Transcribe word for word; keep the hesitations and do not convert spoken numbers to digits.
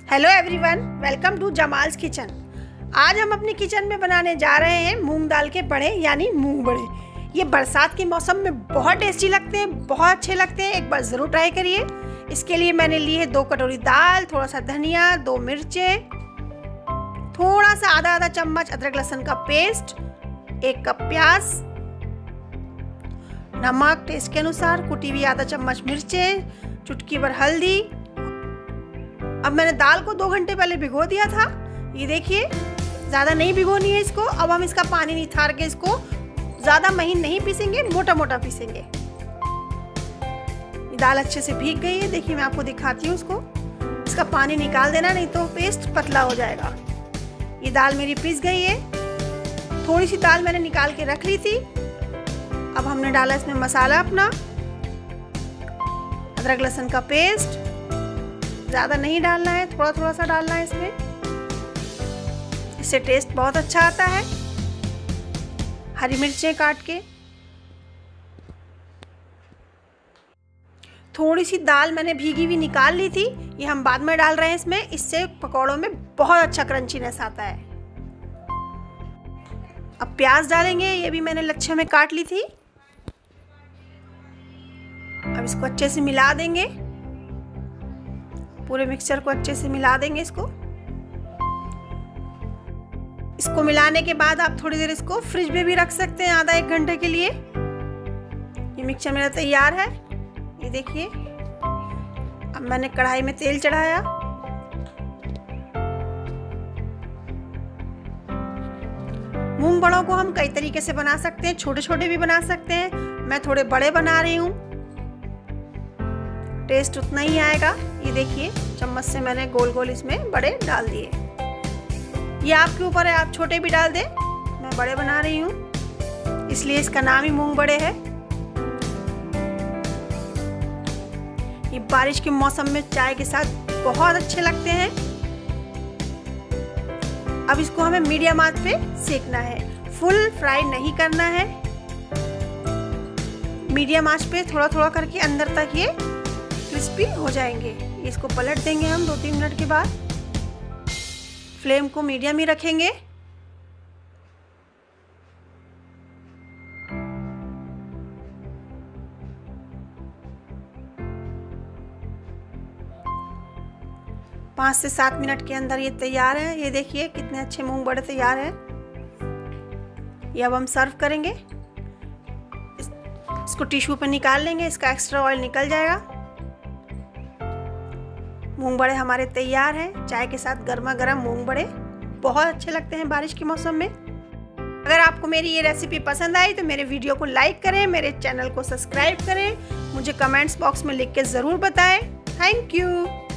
Hello everyone, welcome to Jamal's kitchen. आज हम अपनी किचन में बनाने जा रहे हैं मूंग दाल के बड़े यानी मूंग बड़े। ये बरसात के मौसम में बहुत टेस्टी लगते हैं, बहुत अच्छे लगते हैं। एक बार ज़रूर ट्राई करिए। इसके लिए मैंने ली है दो कटोरी दाल, थोड़ा सा धनिया, दो मिर्चें, थोड़ा सा आधा आधा चम्मच अदरक लहसुन का पेस्ट, एक कप प्याज, नमक टेस्ट के अनुसार, कुटी हुई आधा चम्मच मिर्चें, चुटकी भर हल्दी। अब मैंने दाल को दो घंटे पहले भिगो दिया था। ये देखिए, ज़्यादा नहीं भिगोनी है इसको। अब हम इसका पानी निथार के इसको ज़्यादा महीन नहीं पीसेंगे, मोटा मोटा पीसेंगे। ये दाल अच्छे से भीग गई है। देखिए, मैं आपको दिखाती हूँ उसको। इसका पानी निकाल देना, नहीं तो पेस्ट पतला हो जाएगा। ये दाल मेरी पीस गई है। थोड़ी सी दाल मैंने निकाल के रख ली थी। अब हमने डाला इसमें मसाला अपना, अदरक लहसुन का पेस्ट। ज़्यादा नहीं डालना है, थोड़ा थोड़ा सा डालना है इसमें। इससे टेस्ट बहुत अच्छा आता है। हरी मिर्चें काट के, थोड़ी सी दाल मैंने भीगी हुई निकाल ली थी, ये हम बाद में डाल रहे हैं इसमें। इससे पकौड़ों में बहुत अच्छा क्रंचीनेस आता है। अब प्याज डालेंगे, ये भी मैंने लच्छे में काट ली थी। अब इसको अच्छे से मिला देंगे, पूरे मिक्सचर को अच्छे से मिला देंगे इसको। इसको मिलाने के बाद आप थोड़ी देर इसको फ्रिज में भी रख सकते हैं, आधा एक घंटे के लिए। ये मिक्सचर मेरा तैयार है। ये देखिए, अब मैंने कढ़ाई में तेल चढ़ाया। मूंग बड़ों को हम कई तरीके से बना सकते हैं, छोटे छोटे भी बना सकते हैं। मैं थोड़े बड़े बना रही हूँ, टेस्ट उतना ही आएगा। ये देखिए, चम्मच से मैंने गोल गोल इसमें बड़े डाल दिए। ये आपके ऊपर है, आप छोटे भी डाल दें। मैं बड़े बना रही हूँ, इसलिए इसका नाम ही मूंग बड़े है। ये बारिश के मौसम में चाय के साथ बहुत अच्छे लगते हैं। अब इसको हमें मीडियम आंच पे सेकना है, फुल फ्राई नहीं करना है। मीडियम आंच पे थोड़ा थोड़ा करके अंदर तक ये क्रिस्पी हो जाएंगे। इसको पलट देंगे हम दो तीन मिनट के बाद। फ्लेम को मीडियम ही रखेंगे। पाँच से सात मिनट के अंदर ये तैयार है। ये देखिए, कितने अच्छे मूंग बड़े तैयार हैं। ये अब हम सर्व करेंगे। इसको टिश्यू पर निकाल लेंगे, इसका एक्स्ट्रा ऑयल निकल जाएगा। मूंग बड़े हमारे तैयार हैं। चाय के साथ गर्मा गर्म मूंग बड़े बहुत अच्छे लगते हैं बारिश के मौसम में। अगर आपको मेरी ये रेसिपी पसंद आई तो मेरे वीडियो को लाइक करें, मेरे चैनल को सब्सक्राइब करें, मुझे कमेंट्स बॉक्स में लिख के ज़रूर बताएं। Thank you.